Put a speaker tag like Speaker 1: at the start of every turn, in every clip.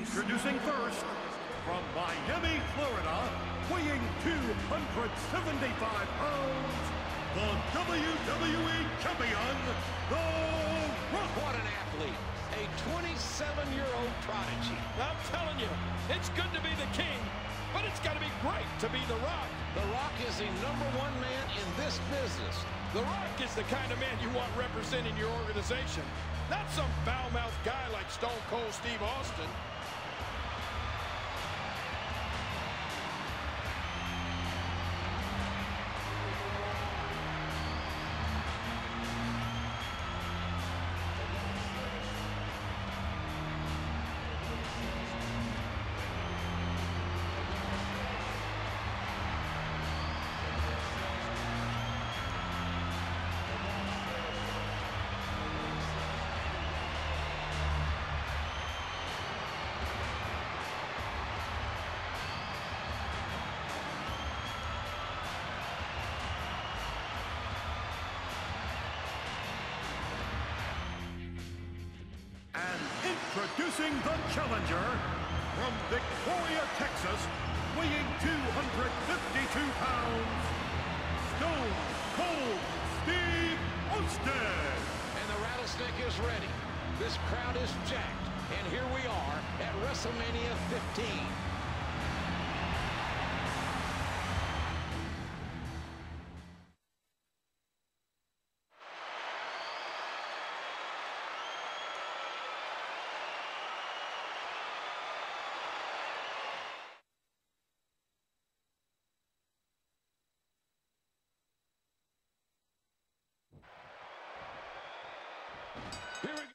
Speaker 1: Introducing first, from Miami, Florida, weighing 275 pounds, the WWE Champion, The Rock.
Speaker 2: What an athlete. A 27-year-old prodigy.
Speaker 3: I'm telling you, it's good to be the king, but it's got to be great to be The Rock.
Speaker 2: The Rock is the #1 man in this business.
Speaker 3: The Rock is the kind of man you want representing your organization, not some foul-mouthed guy like Stone Cold Steve Austin.
Speaker 1: Introducing the challenger, from Victoria, Texas, weighing 252 pounds, Stone Cold Steve Austin.
Speaker 2: And the rattlesnake is ready. This crowd is jacked. And here we are at WrestleMania 15. Here we go.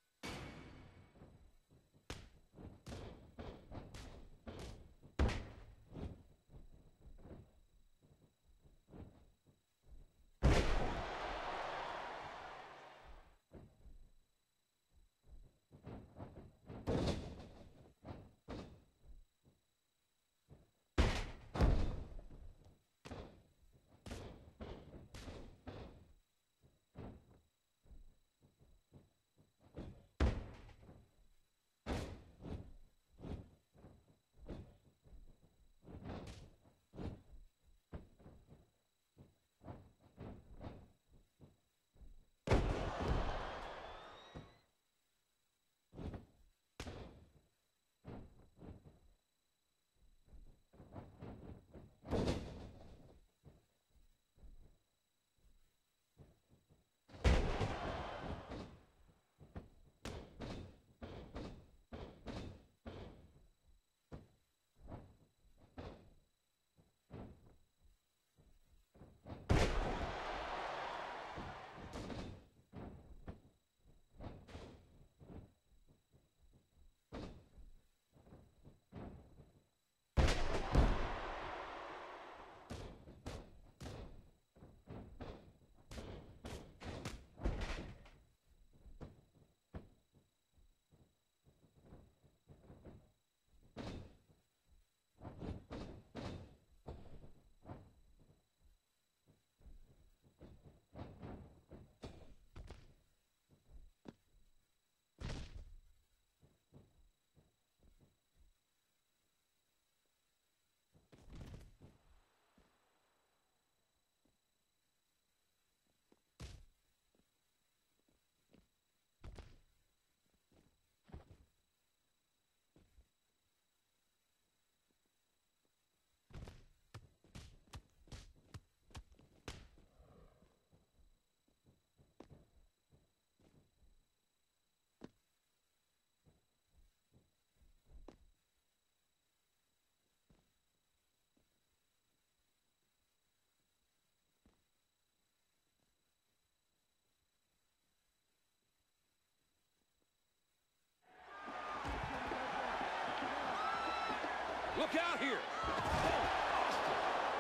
Speaker 3: Look out here. Oh, Austin.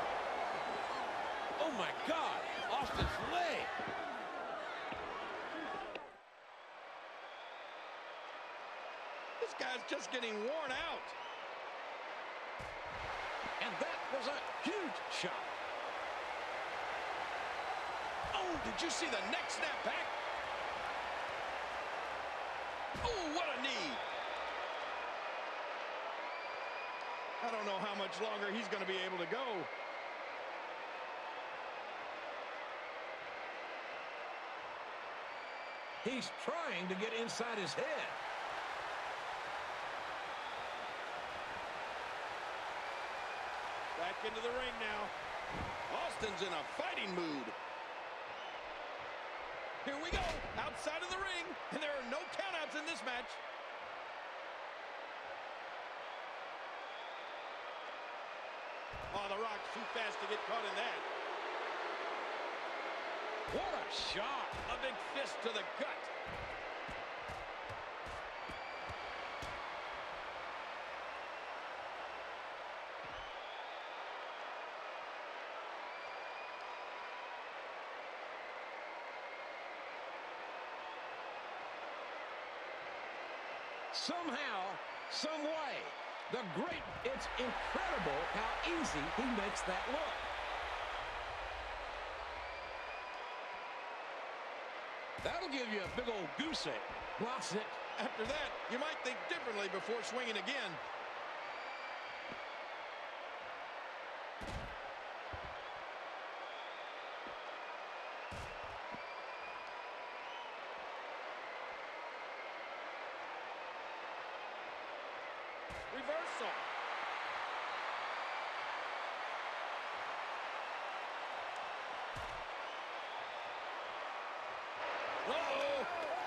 Speaker 3: Oh, my God. Austin's leg. This guy's just getting worn out.
Speaker 2: And that was a huge shot.
Speaker 3: Oh, did you see the neck snap back? Oh, what a knee. I don't know how much longer he's going to be able to go.
Speaker 2: He's trying to get inside his head.
Speaker 3: Back into the ring now. Austin's in a fighting mood. Here we go, outside of the ring, and there are no countouts in this match. Oh, The Rock's too fast to get caught in that.
Speaker 2: What a shot.
Speaker 3: A big fist to the gut.
Speaker 2: Somehow, some way, the great, it's incredible how easy he makes that look. That'll give you a big old goose egg. Blocks it.
Speaker 3: After that, you might think differently before swinging again. Reversal. Uh-oh.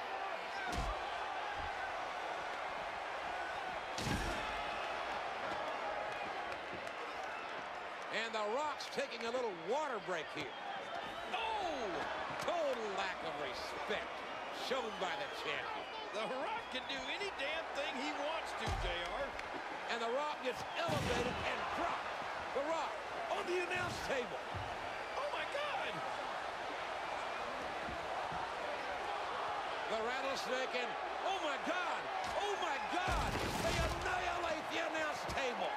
Speaker 2: And The Rock's taking a little water break here. Oh! Total lack of respect shown by the champion.
Speaker 3: The Rock can do any damn thing he wants to, JR.
Speaker 2: And The Rock gets elevated and dropped. The Rock on the announce table.
Speaker 3: Oh, my God.
Speaker 2: The rattlesnake and, oh, my God. Oh, my God. They annihilate the announce table.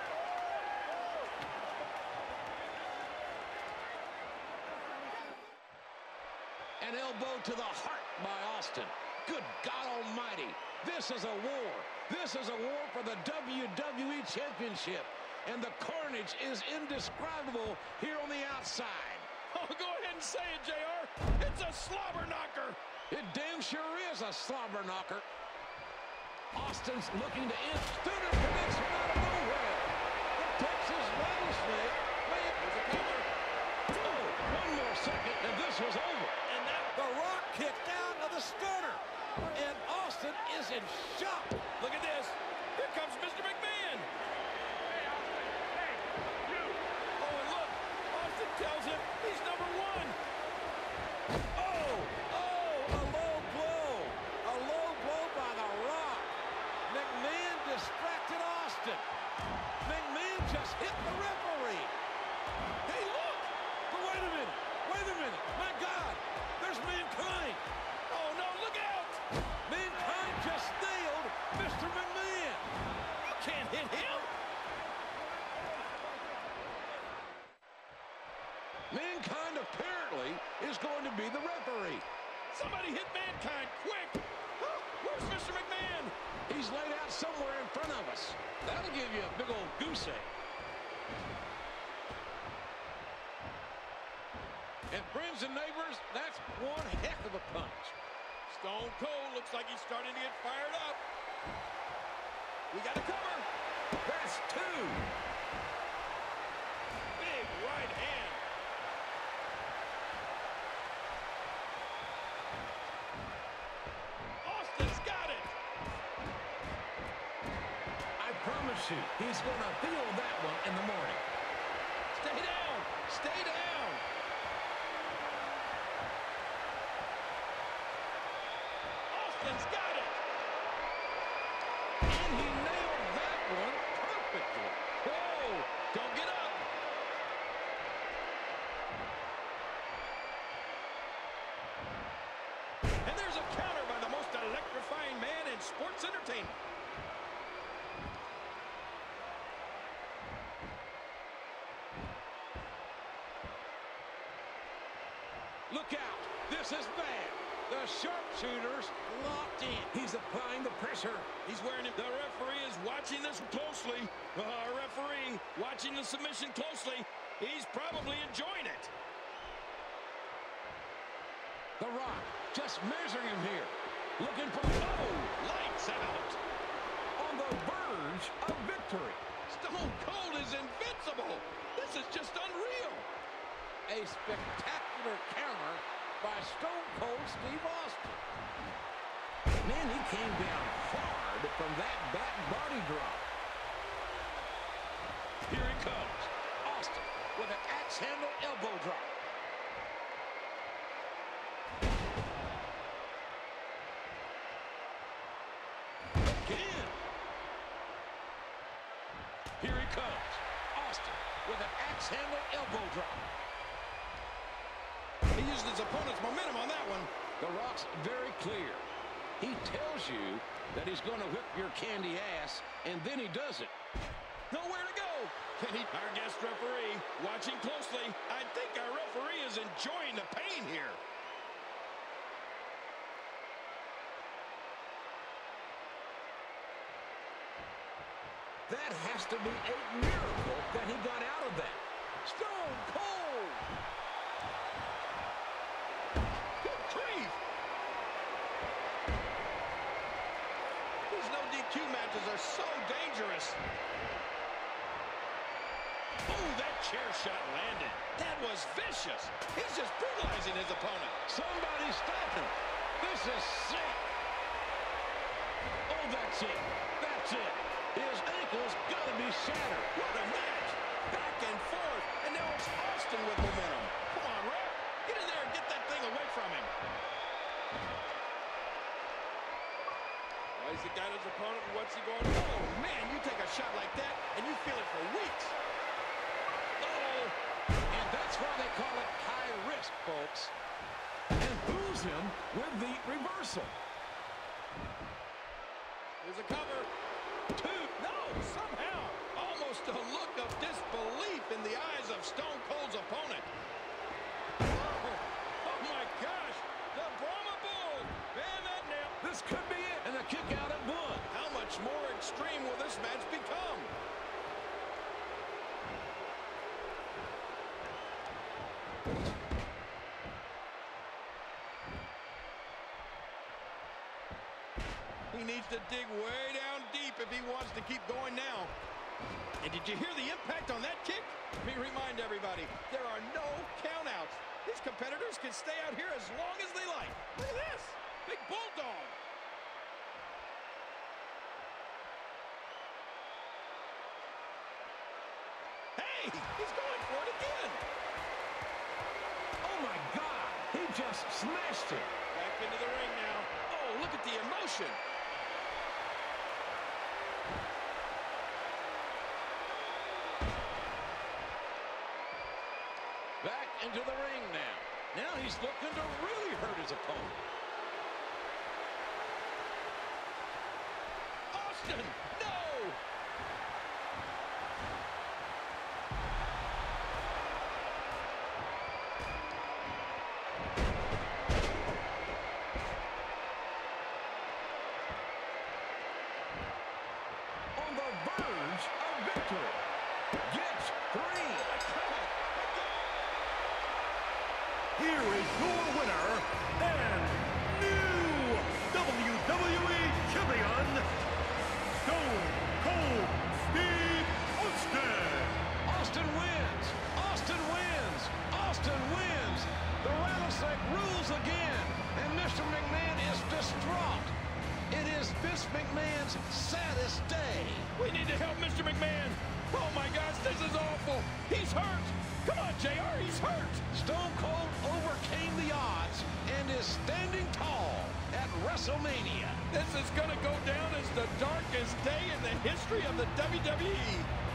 Speaker 2: An elbow to the heart by Austin. Good God Almighty. This is a war. This is a war for the WWE Championship. And the carnage is indescribable here on the outside.
Speaker 3: Oh, go ahead and say it, JR. It's a slobber knocker.
Speaker 2: It damn sure is a slobber knocker. Austin's looking to end. Stunner connects him out of nowhere. The Texas rattlesnake.
Speaker 3: There's a cover.
Speaker 2: Oh, one more second and this was over.
Speaker 3: And that...
Speaker 2: The Rock kicked out of the stunner. And Austin is in shock.
Speaker 3: Look at this. Here comes Mr. McMahon.
Speaker 1: Hey, Austin. Hey, you.
Speaker 3: Oh, and look. Austin tells him he's number one.
Speaker 2: Oh, a low blow. A low blow by The Rock. McMahon distracted Austin. McMahon just hit the referee.
Speaker 3: Hey, look.
Speaker 2: But wait a minute. Wait a minute. My God. There's Mankind.
Speaker 3: Oh, no, look out.
Speaker 2: Mankind just nailed Mr. McMahon.
Speaker 3: You can't hit him.
Speaker 2: Mankind apparently is going to be the referee.
Speaker 3: Somebody hit Mankind, quick. Oh, where's Mr. McMahon?
Speaker 2: He's laid out somewhere in front of us. That'll give you a big old goose egg. And friends and neighbors, that's one heck of a punch.
Speaker 3: Stone Cold looks like he's starting to get fired up. We got to cover.
Speaker 2: That's two.
Speaker 3: Big right hand. Austin's got it.
Speaker 2: I promise you, he's going to feel that one in the morning.
Speaker 3: Stay down. Stay down. Austin's got it.
Speaker 2: And he nailed that one perfectly.
Speaker 3: Whoa. Don't get up. And there's a counter by the most electrifying man in sports entertainment.
Speaker 2: Look out. This is bad. The sharpshooter's locked in. He's applying the pressure.
Speaker 3: He's wearing it. The referee is watching. watching this closely. Our referee watching the submission closely. He's probably enjoying it.
Speaker 2: The Rock just measuring him here. Looking for, oh, lights out. On the verge of victory.
Speaker 3: Stone Cold is invincible. This is just unreal.
Speaker 2: A spectacular counter by Stone Cold Steve Austin. Man, he came down hard from that back body drop. Here he comes. Austin with an axe handle elbow drop. Again. Here he comes. Austin with an axe handle elbow drop.
Speaker 3: He used his opponent's momentum on that one.
Speaker 2: The Rock's very clear. He tells you that he's going to whip your candy ass, and then he does it.
Speaker 3: Nowhere to go. Our guest referee watching closely. I think our referee is enjoying the pain here.
Speaker 2: That has to be a miracle that he got out of that. Stone Cold.
Speaker 3: Good grief. These no DQ matches are so dangerous. Oh, that chair shot landed. That was vicious. He's just brutalizing his opponent.
Speaker 2: Somebody stop him. This is sick. Oh, that's it. That's it. His ankle's got to be shattered.
Speaker 3: What a match. Back and forth. And now it's Austin with momentum. Come on, ref. Get in there and get that thing away from him. He's got his opponent, and what's he going to do? Oh, man, you take a shot like that, and you feel it for weeks.
Speaker 2: Uh-oh. And that's why they call it high risk, folks. And booze him with the reversal.
Speaker 3: Here's a cover. Two. No, somehow. Almost a look of disbelief in the eyes of Stone Cold's opponent. Oh my gosh. The Brahma Bull. Man, that nail.
Speaker 2: This could be it. And the kick out at one.
Speaker 3: How much more extreme will this match become? He needs to dig way down deep if he wants to keep going now. And did you hear the impact on that kick? Let me remind everybody, there are no countouts. These competitors can stay out here as long as they like. Look at this. Big bulldog. Hey, he's going for it again.
Speaker 2: Oh, my God. He just smashed it.
Speaker 3: Back into the ring now. Oh, look at the emotion.
Speaker 2: Back into the ring now. Now he's looking to really hurt his opponent.
Speaker 3: Austin, no!
Speaker 2: On the verge of victory. Gets three.
Speaker 1: Here is your winner and new WWE Champion, Stone Cold Steve Austin.
Speaker 2: Austin wins. Austin wins. Austin wins. The rattlesnake rules again. And Mr. McMahon is distraught. It is Vince McMahon's saddest day.
Speaker 3: We need to help Mr. McMahon. Oh, my gosh, this is awful. He's hurt. Come on, JR, he's hurt.
Speaker 2: Stone Cold overcame the odds and is standing tall at WrestleMania.
Speaker 3: This is going to go down as the darkest day in the history of the WWE.